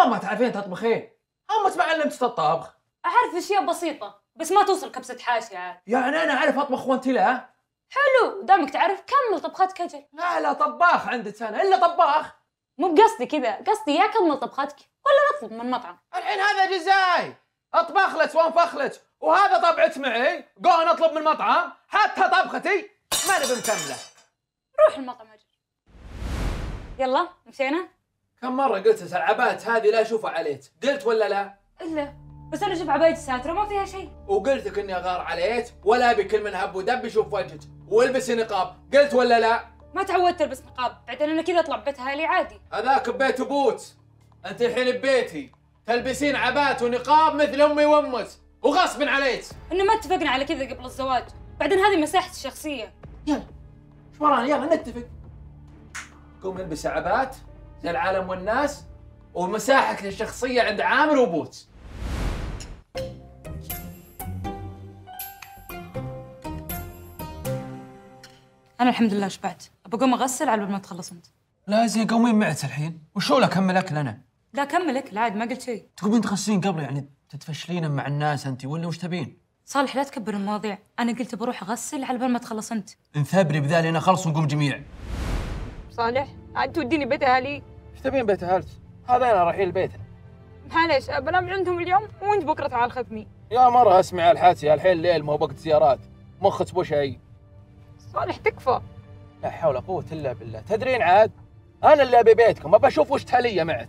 شلون ما تعرفين تطبخين؟ أمك ما علمتك الطبخ. اعرف اشياء بسيطه بس ما توصل كبسه حاشي عاد. يعني أنا أعرف أطبخ وأنت لا؟ حلو دامك تعرف كمل طبخاتك اجل. لا طباخ عندك أنا إلا طباخ. مو بقصدي كذا، قصدي يا كمل طبخاتك ولا نطلب من مطعم. الحين هذا جزاي، أطبخ لك وأنفخ لك، وهذا طبعت معي، قوه نطلب من المطعم، حتى طبختي ما نبي مكملة. روح المطعم اجل. يلا مشينا؟ كم مرة قلت العبات هذه لا أشوفها عليك، قلت ولا لا؟ الا بس انا اشوف عبايتي ساتره ما فيها شيء. وقلت لك إني أغار عليك ولا أبي كل من هب ودب يشوف وجهك، والبسي نقاب، قلت ولا لا؟ ما تعودت البس نقاب، بعدين انا كذا اطلع بيت اهلي عادي. هذاك ببيت بوت، أنت الحين ببيتي تلبسين عبات ونقاب مثل أمي وأمك، وغصب عليك. إنه ما اتفقنا على كذا قبل الزواج، بعدين هذه مساحتي الشخصيه. يلا ايش ورانا، يلا نتفق. قوم البسي عبات زي العالم والناس، ومساحتك الشخصية عند عامر وبوت. انا الحمد لله شبعت، بقوم اغسل على ما تخلص انت. لا زين قومين معك الحين، وشو لك كمل اكل انا؟ لا كملك لا عاد ما قلت شيء. تقومين تغسلين قبل يعني تتفشلين مع الناس انت ولا وش تبين؟ صالح لا تكبر المواضيع، انا قلت بروح اغسل على بال ما تخلص انت. انثبري بذالي انا خلص ونقوم جميع. صالح عاد توديني بيت اهلي؟ ايش تبين بيت اهلك؟ هذا انا رايحين البيت. معليش بنام عندهم اليوم وانت بكره تعال خذني. يا مرة اسمعي الحاتي، الحين ليل ما هو وقت زيارات، مخك بو شيء. صالح تكفى. لا حول ولا قوة الا بالله، تدرين عاد انا اللي ابي بيتكم، ابى اشوف وش تهلية معك.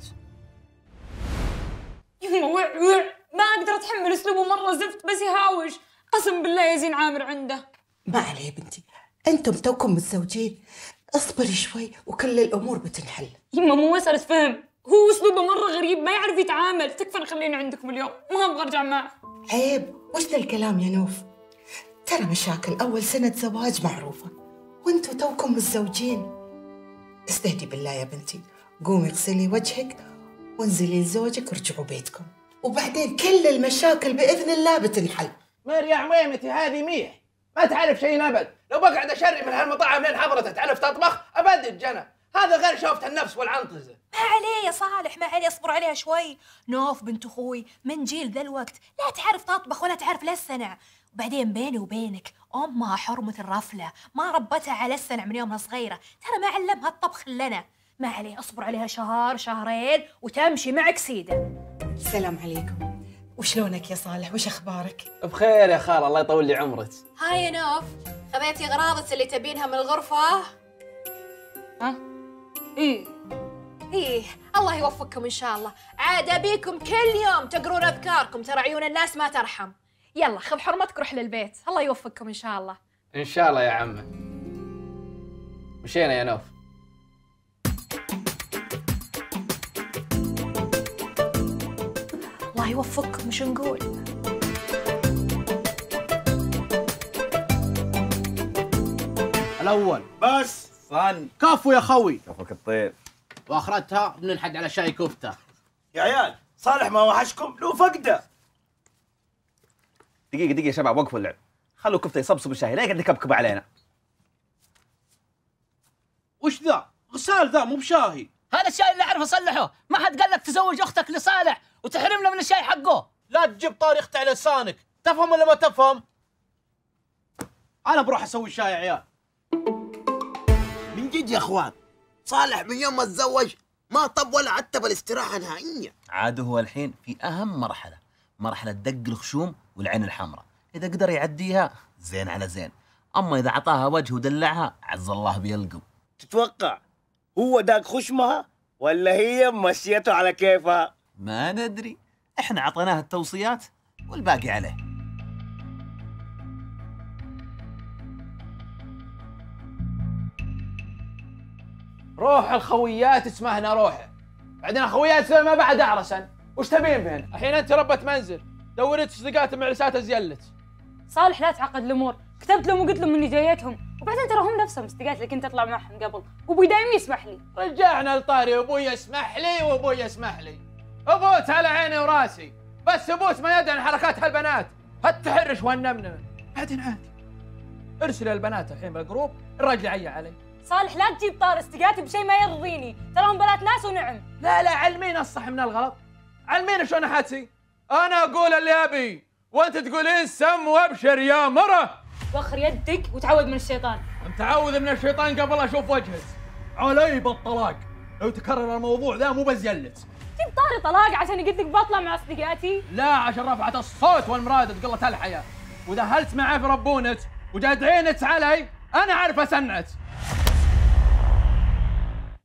يما وع ما اقدر اتحمل اسلوبه مره زفت، بس يهاوش قسم بالله يزين عامر عنده. ما عليه يا بنتي، انتم توكم متزوجين، اصبري شوي وكل الامور بتنحل. يما مو مسألة فهم، هو اسلوبه مره غريب ما يعرف يتعامل، تكفى نخليني عندكم اليوم ما ابغى ارجع معه. عيب، وش ذا الكلام يا نوف؟ ترى مشاكل اول سنة زواج معروفة، وانتم توكم متزوجين. استهدي بالله يا بنتي، قومي اغسلي وجهك وانزلي لزوجك ورجعوا بيتكم، وبعدين كل المشاكل باذن الله بتنحل. مير يا عميمتي هذه ميح، ما تعرف شيء ابد، لو بقعد اشري من هالمطاعم لين حضرتك تعرف تطبخ ابد جنى، هذا غير شوفة النفس والعنطزة. ما عليه يا صالح ما عليه، اصبر عليها شوي. نوف بنت اخوي من جيل ذا الوقت لا تعرف تطبخ ولا تعرف لا السنع، وبعدين بيني وبينك امها حرمة الرفلة، ما ربتها على السنع من يومها صغيرة، ترى ما علمها الطبخ لنا. ما عليه اصبر عليها شهر شهرين وتمشي معك سيدة. السلام عليكم، وشلونك يا صالح؟ وش اخبارك؟ بخير يا خال، الله يطول لي عمرك. هاي يا نوف، خذيتي غراضك اللي تبينها من الغرفة؟ ها؟ ايه ايه الله يوفقكم ان شاء الله، عاد ابيكم كل يوم تقرون اذكاركم، ترى عيون الناس ما ترحم. يلا خذ حرمتك روح للبيت، الله يوفقكم ان شاء الله. ان شاء الله يا عمه. مشينا يا نوف. الله يوفقكم وش نقول؟ الأول بس فن كفو يا خوي. كفك الطير. واخرتها بننحد على شاي كفته. يا عيال صالح ما وحشكم؟ له فقده. دقيقة يا شباب، وقفوا اللعب، خلوا كفته يصبصب الشاي، لا يقعد يكبكب علينا. وش ذا؟ غسال ذا مو بشاهي. هذا الشاي اللي اعرف اصلحه، ما حد قال لك تزوج اختك لصالح وتحرمنا من الشاي حقه. لا تجيب طاريختي على لسانك، تفهم ولا ما تفهم؟ انا بروح اسوي الشاي يا عيال. من جد يا اخوان، صالح من يوم ما تزوج ما طب ولا عتب الاستراحه نهائيا. عاد هو الحين في أهم مرحلة دق الخشوم والعين الحمراء، إذا قدر يعديها زين على زين، أما إذا عطاها وجه ودلعها عز الله بيلقم. تتوقع هو داق خشمها ولا هي مشيته على كيفها؟ ما ندري، إحنا عطيناه التوصيات والباقي عليه. روح الخويات اسمهنا روحه، بعدين اخويات ما بعد اعرسن، وش تبين بهن؟ الحين انت ربة منزل، دورت صديقات معلسات ازيلت. صالح لا تعقد الامور، كتبت لهم وقلت لهم اني جايتهم، وبعدين ترى هم نفسهم اصدقائي اللي كنت اطلع معهم قبل، وابوي دايم يسمح لي. رجعنا لطاري ابوي يسمح لي وابوي يسمح لي، ابوت على عيني وراسي، بس ابوت ما يدري عن حركات هالبنات، هالتحرش والنمنمه، بعدين عادي. ارسل البنات الحين بالجروب، الراجل يعيا علي. صالح لا تجيب طار استقاتي بشيء ما يرضيني، تراهم بنات ناس ونعم. لا علمين الصح من الغلط، علميني شلون احاتي. انا اقول اللي ابي وانت تقولين سم وابشر يا مره. وخر يدك وتعود من الشيطان. متعوذ من الشيطان قبل اشوف وجهك. علي بالطلاق لو تكرر الموضوع ذا مو بزيلت. جيب طاري طلاق عشان قلت لك بطلع مع اصدقائي. لا عشان رفعت الصوت والمراد قلة الحياة، واذا هلت معاه في ربونك وجاد عينك علي انا عارف اسنعك.